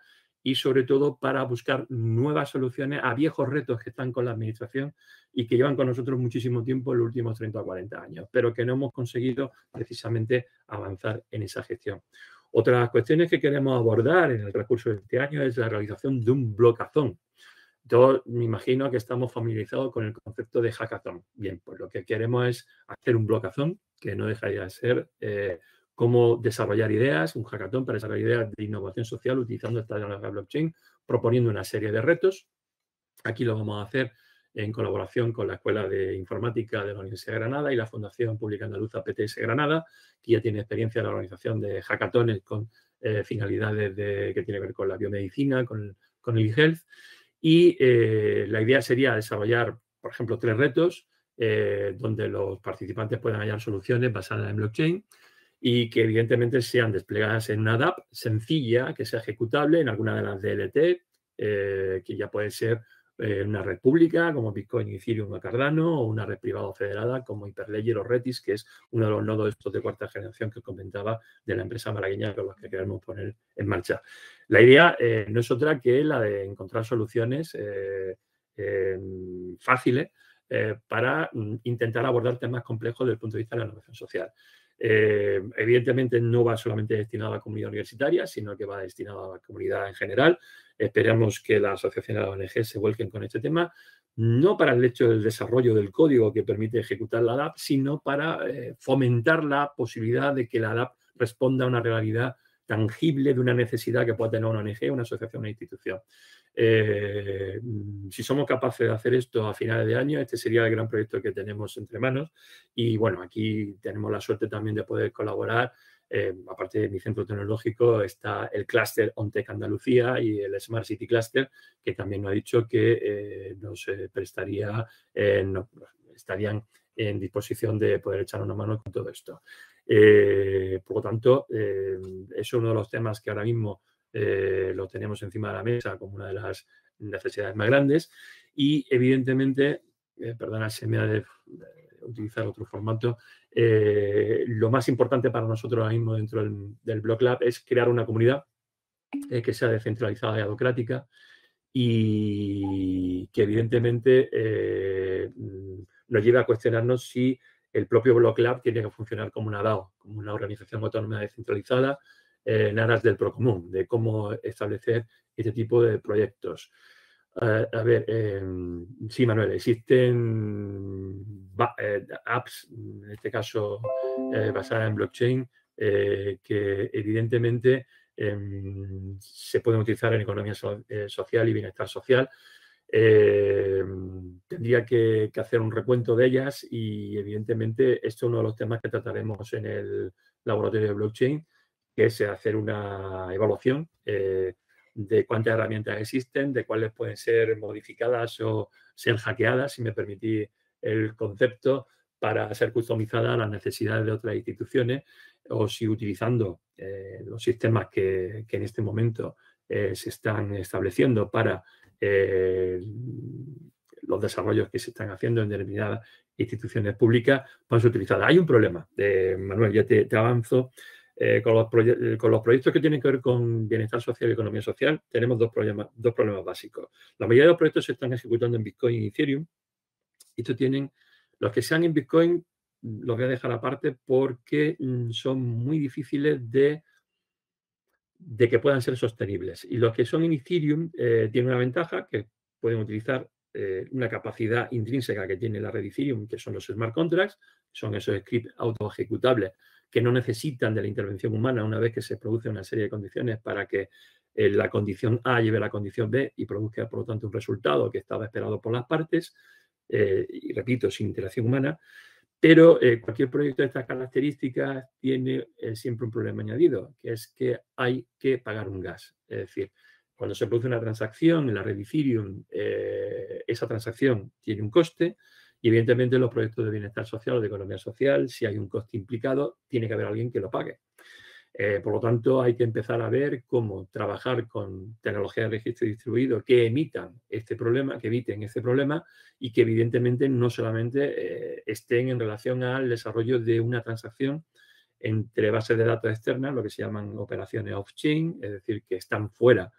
y sobre todo para buscar nuevas soluciones a viejos retos que están con la administración y que llevan con nosotros muchísimo tiempo en los últimos treinta o cuarenta años, pero que no hemos conseguido precisamente avanzar en esa gestión. Otras cuestiones que queremos abordar en el recurso de este año es la realización de un blocathon. Yo me imagino que estamos familiarizados con el concepto de hackathon. Bien, pues lo que queremos es hacer un blocathon, que no dejaría de ser eh, cómo desarrollar ideas, un hackathon para desarrollar ideas de innovación social utilizando esta tecnología blockchain, proponiendo una serie de retos. Aquí lo vamos a hacer en colaboración con la Escuela de Informática de la Universidad de Granada y la Fundación Pública Andaluza P T S Granada, que ya tiene experiencia en la organización de hackatones con eh, finalidades de, que tiene que ver con la biomedicina, con, con el e-health. Y eh, la idea sería desarrollar, por ejemplo, tres retos eh, donde los participantes puedan hallar soluciones basadas en blockchain y que evidentemente sean desplegadas en una app sencilla, que sea ejecutable en alguna de las D L T, eh, que ya puede ser eh, una red pública como Bitcoin, Ethereum o Cardano, o una red privada o federada como Hyperledger o Redis, que es uno de los nodos estos de cuarta generación que comentaba de la empresa malagueña con los que queremos poner en marcha. La idea eh, no es otra que la de encontrar soluciones eh, eh, fáciles eh, para intentar abordar temas complejos desde el punto de vista de la innovación social. Eh, evidentemente no va solamente destinado a la comunidad universitaria, sino que va destinado a la comunidad en general. Esperamos que las asociaciones de la O N G se vuelquen con este tema, no para el hecho del desarrollo del código que permite ejecutar la D A P, sino para eh, fomentar la posibilidad de que la D A P responda a una realidad tangible de una necesidad que pueda tener una O N G, una asociación, una institución. Eh, si somos capaces de hacer esto a finales de año, este sería el gran proyecto que tenemos entre manos. Y bueno, aquí tenemos la suerte también de poder colaborar. Eh, aparte de mi centro tecnológico, está el clúster OnTech Andalucía y el Smart City Cluster, que también nos ha dicho que eh, nos eh, prestaría, eh, no, estarían en disposición de poder echar una mano con todo esto. Eh, por lo tanto, eh, es uno de los temas que ahora mismo eh, lo tenemos encima de la mesa como una de las necesidades más grandes y, evidentemente, eh, perdona, se me ha de, de utilizar otro formato, eh, lo más importante para nosotros ahora mismo dentro del, del Block Lab es crear una comunidad eh, que sea descentralizada y democrática y que, evidentemente, eh, nos lleve a cuestionarnos si el propio Block Lab tiene que funcionar como una D A O, como una organización autónoma descentralizada eh, en aras del procomún, de cómo establecer este tipo de proyectos. Uh, a ver, eh, sí, Manuel, existen eh, apps, en este caso eh, basadas en blockchain, eh, que evidentemente eh, se pueden utilizar en economía so eh, social y bienestar social. Eh, tendría que, que hacer un recuento de ellas y, evidentemente, esto es uno de los temas que trataremos en el laboratorio de blockchain, que es hacer una evaluación eh, de cuántas herramientas existen, de cuáles pueden ser modificadas o ser hackeadas, si me permitís el concepto, para ser customizadas a las necesidades de otras instituciones, o si utilizando eh, los sistemas que, que en este momento eh, se están estableciendo para eh, los desarrollos que se están haciendo en determinadas instituciones públicas, pueden ser utilizadas. Hay un problema, eh, Manuel, ya te, te avanzo. Eh, con, los con los proyectos que tienen que ver con bienestar social y economía social, tenemos dos problemas, dos problemas básicos. La mayoría de los proyectos se están ejecutando en Bitcoin y Ethereum. Estos tienen, los que sean en Bitcoin, los voy a dejar aparte porque son muy difíciles de, de que puedan ser sostenibles. Y los que son en Ethereum eh, tienen una ventaja, que pueden utilizar eh, una capacidad intrínseca que tiene la red Ethereum, que son los smart contracts, son esos scripts autoejecutables que no necesitan de la intervención humana una vez que se produce una serie de condiciones para que eh, la condición A lleve a la condición B y produzca, por lo tanto, un resultado que estaba esperado por las partes, eh, y repito, sin interacción humana. Pero eh, cualquier proyecto de estas características tiene eh, siempre un problema añadido, que es que hay que pagar un gas. Es decir, cuando se produce una transacción en la red Ethereum, eh, esa transacción tiene un coste. Y, evidentemente, los proyectos de bienestar social o de economía social, si hay un coste implicado, tiene que haber alguien que lo pague. Eh, por lo tanto, hay que empezar a ver cómo trabajar con tecnologías de registro distribuido que emitan este problema, que eviten este problema y que, evidentemente, no solamente eh, estén en relación al desarrollo de una transacción entre bases de datos externas, lo que se llaman operaciones off-chain, es decir, que están fuera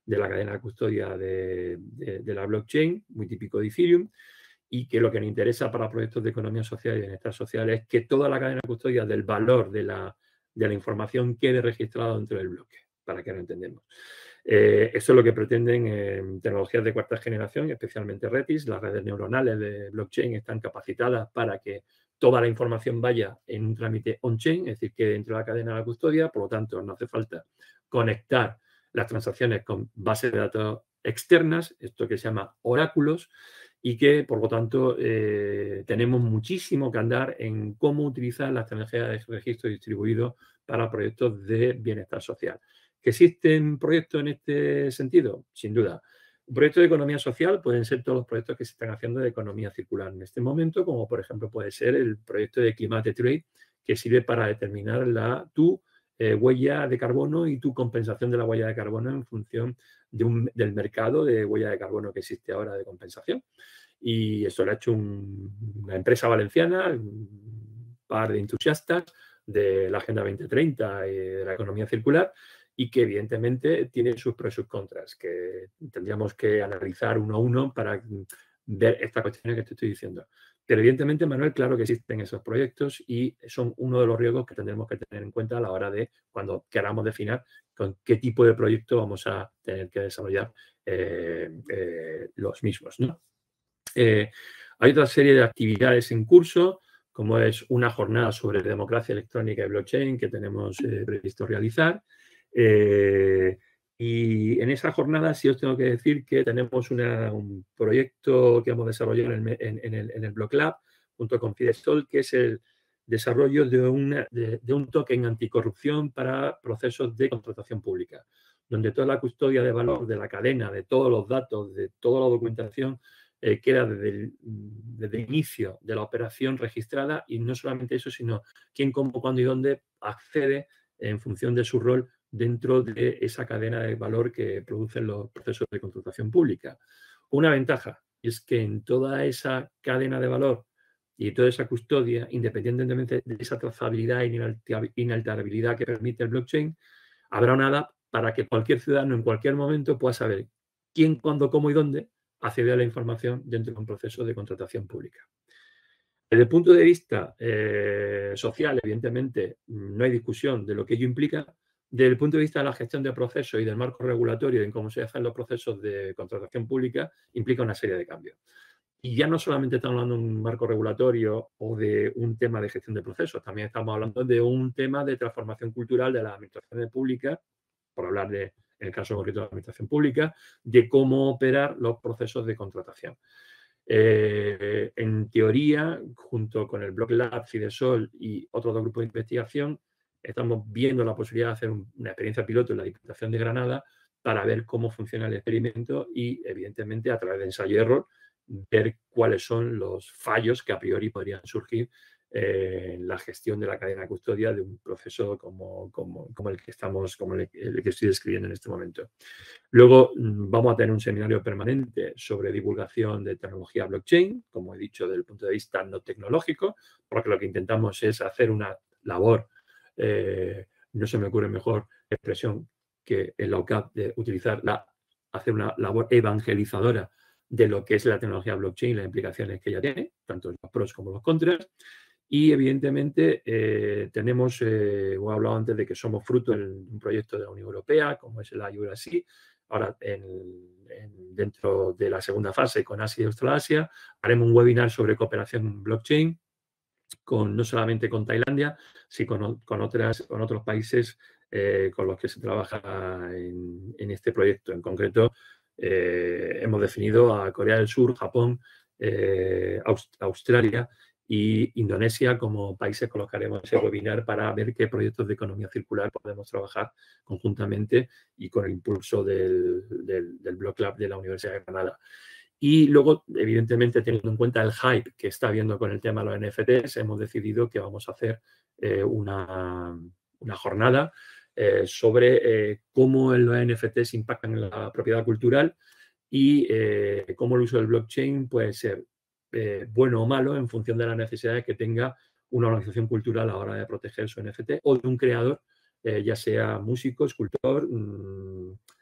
de la cadena de custodia de, de, de la blockchain, muy típico de Ethereum, y que lo que nos interesa para proyectos de economía social y bienestar social es que toda la cadena de custodia del valor de la, de la información quede registrada dentro del bloque, para que lo entendamos. Eh, eso es lo que pretenden eh, tecnologías de cuarta generación, especialmente Redis. Las redes neuronales de blockchain están capacitadas para que toda la información vaya en un trámite on-chain, es decir, que dentro de la cadena de la custodia, por lo tanto, no hace falta conectar las transacciones con bases de datos externas, esto que se llama oráculos, y que, por lo tanto, eh, tenemos muchísimo que andar en cómo utilizar las tecnologías de registro distribuido para proyectos de bienestar social. ¿Que existen proyectos en este sentido? Sin duda. Un proyecto de economía social pueden ser todos los proyectos que se están haciendo de economía circular en este momento, como por ejemplo puede ser el proyecto de Climate Trade, que sirve para determinar la, tu eh, huella de carbono y tu compensación de la huella de carbono en función de un, del mercado de huella de carbono que existe ahora de compensación. Y eso lo ha hecho un, una empresa valenciana, un par de entusiastas de la Agenda veinte treinta y de la economía circular, y que evidentemente tiene sus pros y sus contras, que tendríamos que analizar uno a uno para ver estas cuestiones que te estoy diciendo. Pero evidentemente, Manuel, claro que existen esos proyectos y son uno de los riesgos que tendremos que tener en cuenta a la hora de, cuando queramos definir con qué tipo de proyecto vamos a tener que desarrollar eh, eh, los mismos, ¿no? Eh, hay otra serie de actividades en curso, como es una jornada sobre democracia electrónica y blockchain que tenemos eh, previsto realizar. Eh, y en esa jornada sí os tengo que decir que tenemos una, un proyecto que hemos desarrollado en el, en, en el, en el Block Lab junto con Fidesol, que es el desarrollo de, una, de, de un token anticorrupción para procesos de contratación pública, donde toda la custodia de valor de la cadena, de todos los datos, de toda la documentación, Eh, queda desde el, desde el inicio de la operación registrada, y no solamente eso, sino quién, cómo, cuándo y dónde accede en función de su rol dentro de esa cadena de valor que producen los procesos de contratación pública. Una ventaja es que en toda esa cadena de valor y toda esa custodia, independientemente de esa trazabilidad e inalterabilidad que permite el blockchain, habrá una app para que cualquier ciudadano en cualquier momento pueda saber quién, cuándo, cómo y dónde acceder a la información dentro de un proceso de contratación pública. Desde el punto de vista eh, social, evidentemente, no hay discusión de lo que ello implica. Desde el punto de vista de la gestión de procesos y del marco regulatorio en cómo se hacen los procesos de contratación pública, implica una serie de cambios. Y ya no solamente estamos hablando de un marco regulatorio o de un tema de gestión de procesos, también estamos hablando de un tema de transformación cultural de las administraciones públicas, por hablar de, en el caso concreto de la administración pública, de cómo operar los procesos de contratación. Eh, en teoría, junto con el Block Lab, Fidesol y otros dos grupos de investigación, estamos viendo la posibilidad de hacer una experiencia piloto en la Diputación de Granada para ver cómo funciona el experimento y, evidentemente, a través de ensayo y error, ver cuáles son los fallos que a priori podrían surgir Eh, en la gestión de la cadena de custodia de un proceso como, como, como el que estamos, como el, el que estoy describiendo en este momento. Luego vamos a tener un seminario permanente sobre divulgación de tecnología blockchain, como he dicho, desde el punto de vista no tecnológico, porque lo que intentamos es hacer una labor, eh, no se me ocurre mejor expresión que en la U C A P, de utilizar la, hacer una labor evangelizadora de lo que es la tecnología blockchain y las implicaciones que ella tiene, tanto los pros como los contras. Y, evidentemente, eh, tenemos, eh, he hablado antes de que somos fruto de un proyecto de la Unión Europea, como es el I U R A C I. Ahora, en, en, dentro de la segunda fase con Asia y Australasia, haremos un webinar sobre cooperación blockchain, con, no solamente con Tailandia, sino con, con, otras, con otros países eh, con los que se trabaja en, en este proyecto. En concreto, eh, hemos definido a Corea del Sur, Japón, eh, Aust Australia y Indonesia como países con los que haremos ese webinar para ver qué proyectos de economía circular podemos trabajar conjuntamente y con el impulso del, del, del Block Lab de la Universidad de Granada. Y luego, evidentemente, teniendo en cuenta el hype que está habiendo con el tema de los N F Ts, hemos decidido que vamos a hacer eh, una, una jornada eh, sobre eh, cómo los N F Ts impactan en la propiedad cultural y eh, cómo el uso del blockchain puede ser eh, bueno o malo en función de las necesidades que tenga una organización cultural a la hora de proteger su N F T o de un creador, eh, ya sea músico, escultor, mmm,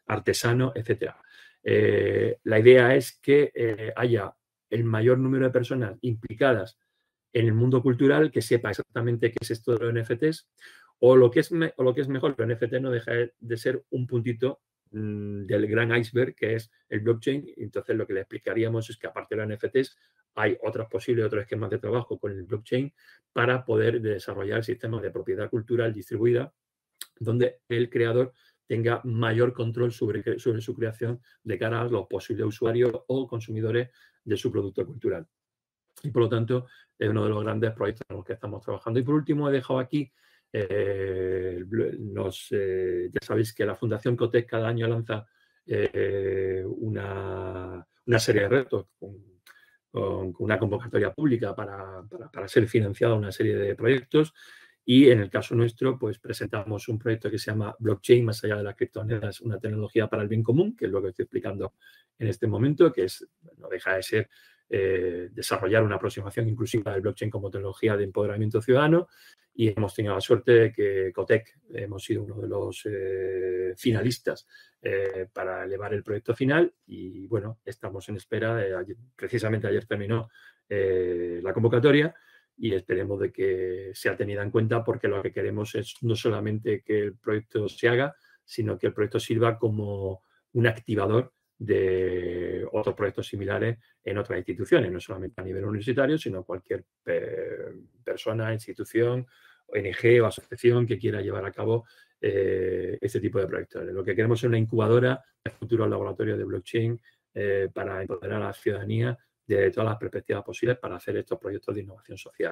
artesano, etcétera. Eh, la idea es que eh, haya el mayor número de personas implicadas en el mundo cultural que sepa exactamente qué es esto de los N F Ts, o lo que es, me, o lo que es mejor, los N F T no deja de ser un puntito mmm, del gran iceberg que es el blockchain. Entonces lo que le explicaríamos es que aparte de los N F Ts hay otros posibles, otros esquemas de trabajo con el blockchain para poder desarrollar sistemas de propiedad cultural distribuida donde el creador tenga mayor control sobre, sobre su creación de cara a los posibles usuarios o consumidores de su producto cultural. Y por lo tanto, es uno de los grandes proyectos en los que estamos trabajando. Y por último, he dejado aquí, eh, los, eh, ya sabéis que la Fundación Cotec cada año lanza eh, una, una serie de retos con, con, con una convocatoria pública para, para, para ser financiada una serie de proyectos. Y en el caso nuestro, pues presentamos un proyecto que se llama Blockchain, más allá de las criptomonedas, una tecnología para el bien común, que es lo que estoy explicando en este momento, que es, no deja de ser eh, desarrollar una aproximación inclusiva del blockchain como tecnología de empoderamiento ciudadano. Y hemos tenido la suerte de que Cotec hemos sido uno de los eh, finalistas eh, para elevar el proyecto final. Y bueno, estamos en espera. Eh, ayer, precisamente ayer terminó eh, la convocatoria. Y esperemos de que sea tenida en cuenta porque lo que queremos es no solamente que el proyecto se haga, sino que el proyecto sirva como un activador de otros proyectos similares en otras instituciones, no solamente a nivel universitario, sino cualquier eh, persona, institución, O N G o asociación que quiera llevar a cabo eh, este tipo de proyectos. Lo que queremos es una incubadora de futuros laboratorios de blockchain eh, para empoderar a la ciudadanía de todas las perspectivas posibles para hacer estos proyectos de innovación social.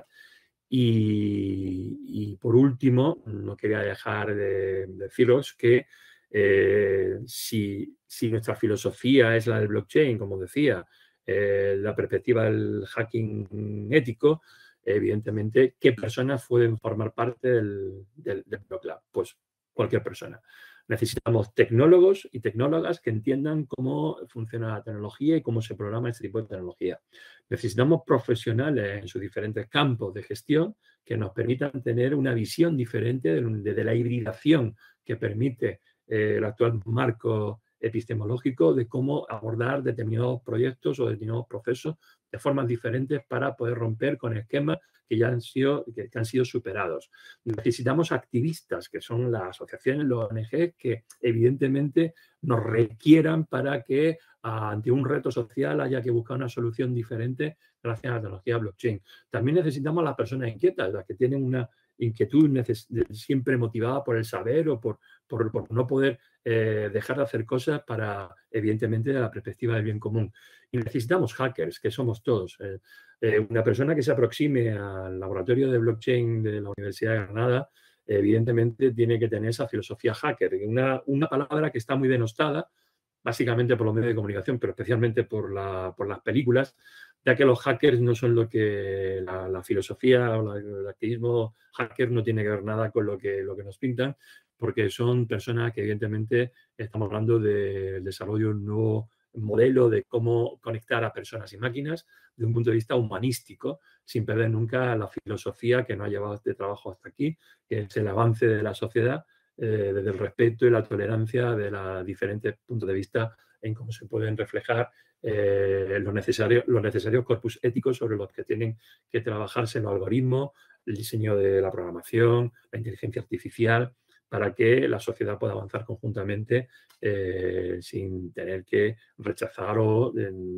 Y, y por último, no quería dejar de, de deciros que eh, si, si nuestra filosofía es la del blockchain, como decía, eh, la perspectiva del hacking ético, evidentemente, ¿qué personas pueden formar parte del, del, del Block Lab? Pues cualquier persona. Necesitamos tecnólogos y tecnólogas que entiendan cómo funciona la tecnología y cómo se programa este tipo de tecnología. Necesitamos profesionales en sus diferentes campos de gestión que nos permitan tener una visión diferente de, de la hibridación que permite eh, el actual marco epistemológico de cómo abordar determinados proyectos o determinados procesos de formas diferentes para poder romper con esquemas que ya han sido, que, que han sido superados. Necesitamos activistas, que son las asociaciones, los O N G, que evidentemente nos requieran para que ante un reto social haya que buscar una solución diferente gracias a la tecnología blockchain. También necesitamos a las personas inquietas, las que tienen una inquietud siempre motivada por el saber o por, por, por no poder eh, dejar de hacer cosas para, evidentemente, de la perspectiva del bien común. Y necesitamos hackers, que somos todos. Eh, eh, una persona que se aproxime al laboratorio de blockchain de la Universidad de Granada, evidentemente tiene que tener esa filosofía hacker, una, una palabra que está muy denostada, básicamente por los medios de comunicación, pero especialmente por, la, por las películas, ya que los hackers no son lo que la, la filosofía o la, el activismo hacker no tiene que ver nada con lo que, lo que nos pintan, porque son personas que evidentemente estamos hablando del desarrollo de un nuevo modelo de cómo conectar a personas y máquinas de un punto de vista humanístico, sin perder nunca la filosofía que nos ha llevado este trabajo hasta aquí, que es el avance de la sociedad, Eh, desde el respeto y la tolerancia de los diferentes puntos de vista en cómo se pueden reflejar eh, los, necesarios, los necesarios corpus éticos sobre los que tienen que trabajarse los algoritmos, el diseño de la programación, la inteligencia artificial, para que la sociedad pueda avanzar conjuntamente eh, sin tener que rechazar o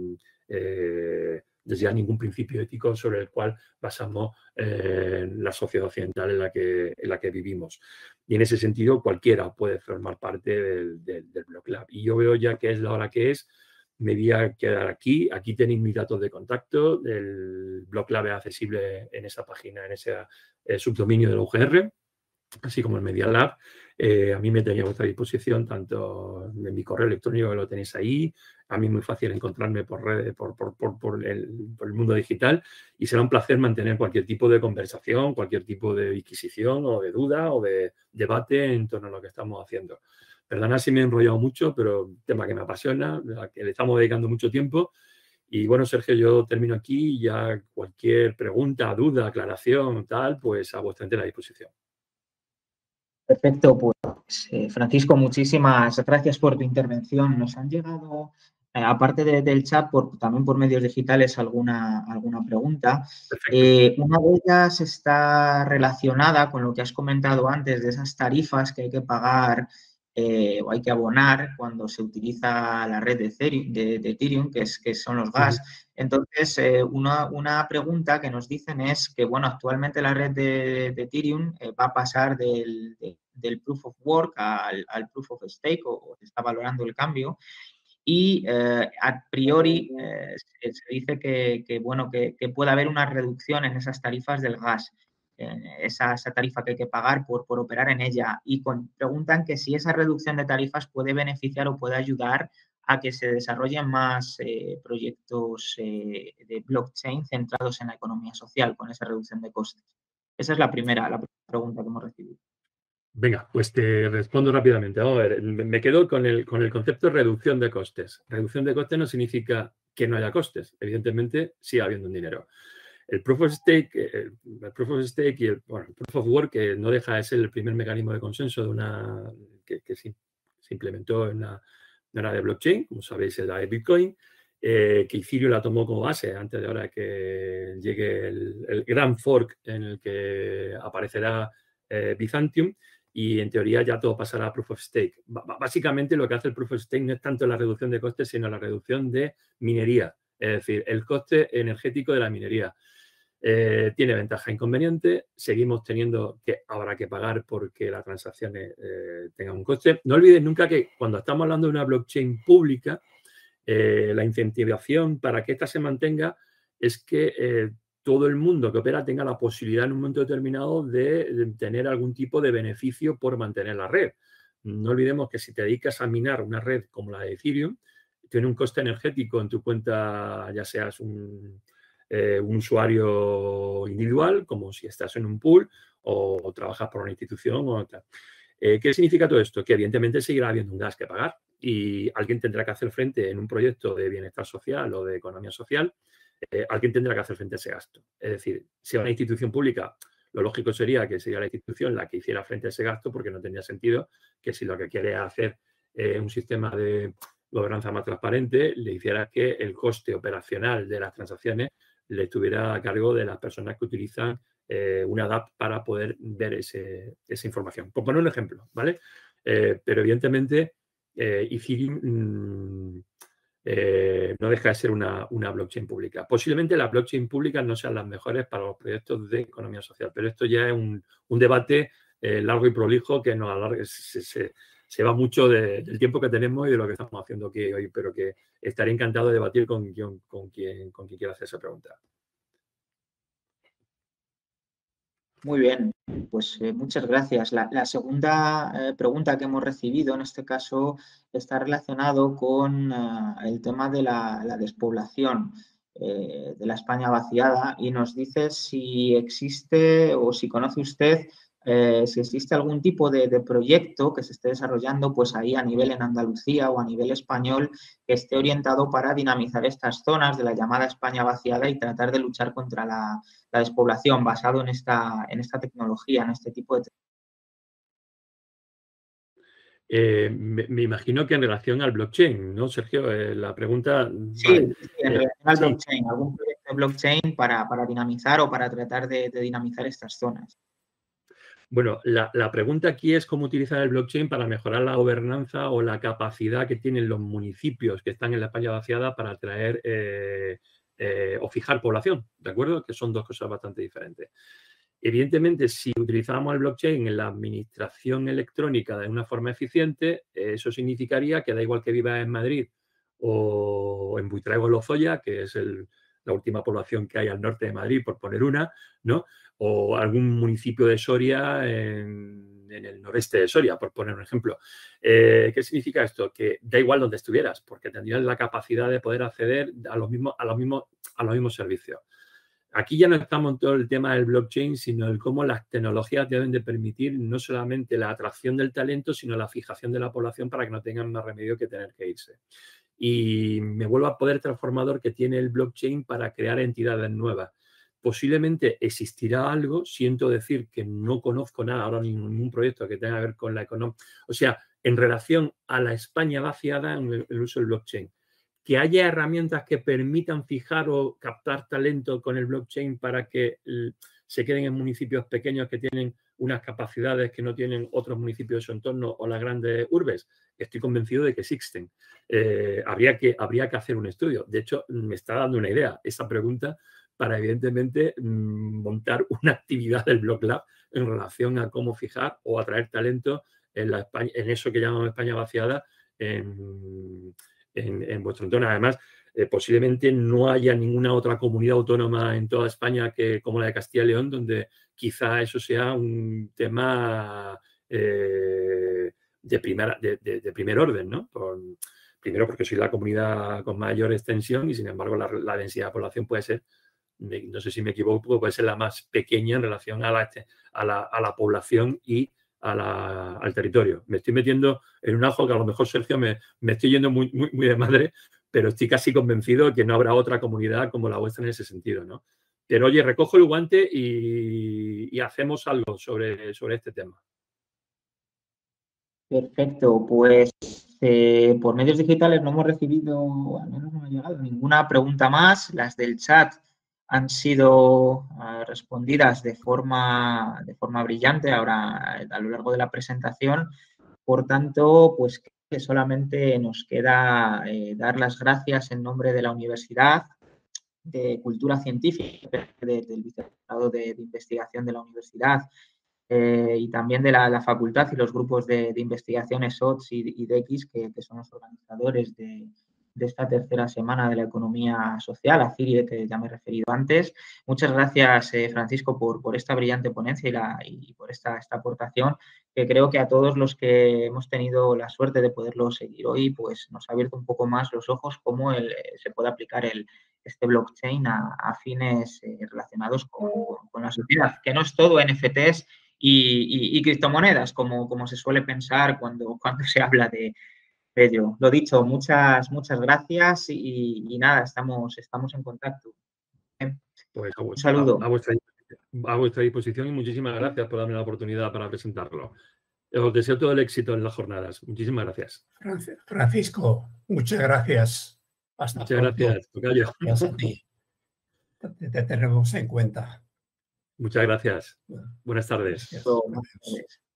eh, desde ningún principio ético sobre el cual basamos eh, la sociedad occidental en la, que, en la que vivimos. Y en ese sentido, cualquiera puede formar parte del, del, del Block Lab. Y yo veo ya que es la hora que es, me voy a quedar aquí. Aquí tenéis mis datos de contacto. El Block Lab es accesible en esa página, en ese eh, subdominio de la U G R, así como el Media Lab. Eh, a mí me tenía a vuestra disposición, tanto en mi correo electrónico que lo tenéis ahí. A mí es muy fácil encontrarme por, redes, por, por, por, por, el, por el mundo digital y será un placer mantener cualquier tipo de conversación, cualquier tipo de disquisición o de duda o de debate en torno a lo que estamos haciendo. Perdona si me he enrollado mucho, pero un tema que me apasiona, a que le estamos dedicando mucho tiempo. Y bueno, Sergio, yo termino aquí y ya cualquier pregunta, duda, aclaración, tal, pues a vuestra entera disposición. Perfecto, pues eh, Francisco, muchísimas gracias por tu intervención. Nos han llegado, eh, aparte de, del chat, por, también por medios digitales, alguna, alguna pregunta. Perfecto. Eh, una de ellas está relacionada con lo que has comentado antes, de esas tarifas que hay que pagar eh, o hay que abonar cuando se utiliza la red de Ethereum, de, de Ethereum que, es, que son los gas. Entonces, eh, una, una pregunta que nos dicen es que, bueno, actualmente la red de, de Ethereum eh, va a pasar del, de, del Proof of Work al, al Proof of Stake, o, o se está valorando el cambio. Y eh, a priori eh, se, se, dice que, que bueno, que, que, puede haber una reducción en esas tarifas del gas, eh, esa, esa, tarifa que hay que pagar por, por operar en ella. Y con, preguntan que si esa reducción de tarifas puede beneficiar o puede ayudar a que se desarrollen más eh, proyectos eh, de blockchain centrados en la economía social con esa reducción de costes. Esa es la primera, la primera pregunta que hemos recibido. Venga, pues te respondo rápidamente. Vamos a ver, me quedo con el, con el concepto de reducción de costes. Reducción de costes no significa que no haya costes. Evidentemente, sigue habiendo un dinero. El Proof of Stake, el, el Proof of Stake y el, bueno, el Proof of Work, que no deja de ser el primer mecanismo de consenso de una, que, que se, se implementó en una, en una de blockchain, como sabéis, es la de Bitcoin, eh, que Ethereum la tomó como base antes de ahora que llegue el, el gran fork en el que aparecerá eh, Byzantium. Y en teoría ya todo pasará a Proof of Stake. Básicamente lo que hace el Proof of Stake no es tanto la reducción de costes, sino la reducción de minería. Es decir, el coste energético de la minería. Eh, tiene ventaja e inconveniente. Seguimos teniendo que habrá que pagar porque las transacciones eh, tengan un coste. No olvides nunca que cuando estamos hablando de una blockchain pública, eh, la incentivación para que ésta se mantenga es que eh, todo el mundo que opera tenga la posibilidad en un momento determinado de, de tener algún tipo de beneficio por mantener la red. No olvidemos que si te dedicas a minar una red como la de Ethereum, tiene un coste energético en tu cuenta, ya seas un, eh, un usuario individual, como si estás en un pool o, o trabajas por una institución o tal. Eh, ¿Qué significa todo esto? Que evidentemente seguirá habiendo un gas que pagar y alguien tendrá que hacer frente en un proyecto de bienestar social o de economía social, eh, alguien tendrá que hacer frente a ese gasto. Es decir, si una institución pública, lo lógico sería que sería la institución la que hiciera frente a ese gasto, porque no tendría sentido que si lo que quiere es hacer eh, un sistema de gobernanza más transparente, le hiciera que el coste operacional de las transacciones le estuviera a cargo de las personas que utilizan eh, una D A P para poder ver ese, esa información. Por poner un ejemplo, ¿vale? Eh, pero evidentemente eh, Ethereum mmm, eh, no deja de ser una, una blockchain pública. Posiblemente las blockchain públicas no sean las mejores para los proyectos de economía social, pero esto ya es un, un debate eh, largo y prolijo que nos alarga, se, se, se va mucho de, del tiempo que tenemos y de lo que estamos haciendo aquí hoy, pero que estaré encantado de debatir con, con, con, quien, con quien quiera hacer esa pregunta. Muy bien, pues eh, muchas gracias. La, la segunda eh, pregunta que hemos recibido en este caso está relacionado con uh, el tema de la, la despoblación eh, de la España vaciada y nos dice si existe o si conoce usted eh, si existe algún tipo de, de proyecto que se esté desarrollando pues ahí a nivel en Andalucía o a nivel español que esté orientado para dinamizar estas zonas de la llamada España vaciada y tratar de luchar contra la, la despoblación basado en esta, en esta tecnología, en este tipo de Eh, me, me imagino que en relación al blockchain, ¿no, Sergio? Eh, la pregunta... Sí, Vale. sí, en Eh, relación al sí. blockchain, algún proyecto de blockchain para, para dinamizar o para tratar de, de dinamizar estas zonas. Bueno, la, la pregunta aquí es cómo utilizar el blockchain para mejorar la gobernanza o la capacidad que tienen los municipios que están en la España vaciada para atraer eh, eh, o fijar población, ¿de acuerdo? Que son dos cosas bastante diferentes. Evidentemente, si utilizamos el blockchain en la administración electrónica de una forma eficiente, eso significaría que da igual que vivas en Madrid o en Buitrago de Lozoya, que es el, la última población que hay al norte de Madrid, por poner una, ¿no? O algún municipio de Soria en, en el noreste de Soria, por poner un ejemplo. Eh, ¿Qué significa esto? Que da igual donde estuvieras, porque tendrías la capacidad de poder acceder a los mismos, a los mismos, a los mismos servicios. Aquí ya no estamos en todo el tema del blockchain, sino el cómo las tecnologías deben de permitir no solamente la atracción del talento, sino la fijación de la población para que no tengan más remedio que tener que irse. Y me vuelvo a poder transformador que tiene el blockchain para crear entidades nuevas. posiblemente existirá algo, siento decir que no conozco nada ahora, ningún proyecto que tenga que ver con la economía, o sea, en relación a la España vaciada en el, el uso del blockchain. Que haya herramientas que permitan fijar o captar talento con el blockchain para que se queden en municipios pequeños que tienen unas capacidades que no tienen otros municipios de su entorno o las grandes urbes. Estoy convencido de que existen. Eh, habría, que, habría que hacer un estudio. De hecho, me está dando una idea esa pregunta para, evidentemente, montar una actividad del Block Lab en relación a cómo fijar o atraer talento en, la España, en eso que llamamos España vaciada en... En, en vuestro entorno. Además, eh, posiblemente no haya ninguna otra comunidad autónoma en toda España que, como la de Castilla y León, donde quizá eso sea un tema eh, de, primera, de, de, de primer orden, ¿no? Por, primero porque soy la comunidad con mayor extensión y, sin embargo, la, la densidad de población puede ser, no sé si me equivoco, puede ser la más pequeña en relación a la, a la, a la población y A la, al territorio. Me estoy metiendo en un ajo que a lo mejor, Sergio, me, me estoy yendo muy, muy, muy de madre, pero estoy casi convencido de que no habrá otra comunidad como la vuestra en ese sentido, ¿no? Pero, oye, recojo el guante y, y hacemos algo sobre, sobre este tema. Perfecto, pues eh, por medios digitales no hemos recibido, al menos no me ha llegado ninguna pregunta más. Las del chat han sido uh, respondidas de forma, de forma brillante ahora a lo largo de la presentación. Por tanto, pues que solamente nos queda eh, dar las gracias en nombre de la Universidad de Cultura Científica, de, del Vicerrectorado de, de Investigación de la Universidad eh, y también de la, la Facultad y los grupos de, de investigación E S O T S y, y D X, que, que son los organizadores de, de esta tercera semana de la economía social, a CIRIE, que ya me he referido antes. Muchas gracias, eh, Francisco, por, por esta brillante ponencia y, la, y por esta, esta aportación, que creo que a todos los que hemos tenido la suerte de poderlo seguir hoy, pues nos ha abierto un poco más los ojos cómo el, se puede aplicar el, este blockchain a, a fines eh, relacionados con, con la sociedad, que no es todo N F Ts y, y, y criptomonedas, como, como se suele pensar cuando, cuando se habla de, de ello. Lo dicho, muchas, muchas gracias y, y nada, estamos, estamos en contacto. Pues a, Un saludo. A, a, vuestra, a vuestra disposición y muchísimas gracias por darme la oportunidad para presentarlo. Os deseo todo el éxito en las jornadas. Muchísimas gracias. Francisco, muchas gracias. Hasta muchas pronto. gracias, tocayo. Gracias a ti. Te, te tenemos en cuenta. Muchas gracias. Buenas tardes. Gracias.